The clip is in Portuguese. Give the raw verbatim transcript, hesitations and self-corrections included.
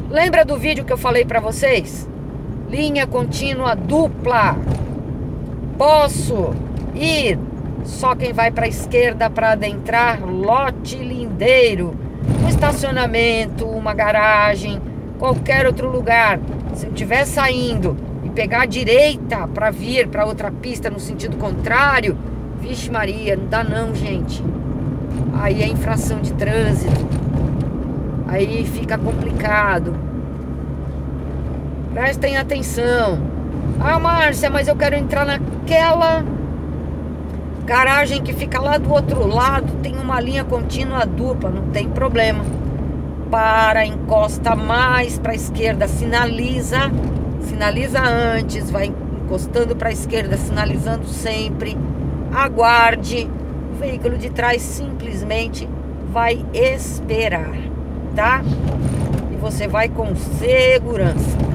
Lembra do vídeo que eu falei pra vocês? Linha contínua dupla. Posso ir, só quem vai para a esquerda para adentrar, lote lindeiro, um estacionamento, uma garagem, qualquer outro lugar. Se eu estiver saindo e pegar a direita para vir para outra pista no sentido contrário, vixe Maria, não dá não, gente. Aí é infração de trânsito, aí fica complicado. Prestem atenção. Ah, Márcia, mas eu quero entrar naquela garagem que fica lá do outro lado, tem uma linha contínua dupla. Não tem problema. Para, encosta mais para a esquerda, sinaliza, sinaliza antes, vai encostando para a esquerda, sinalizando sempre. Aguarde. O veículo de trás simplesmente vai esperar, tá? E você vai com segurança.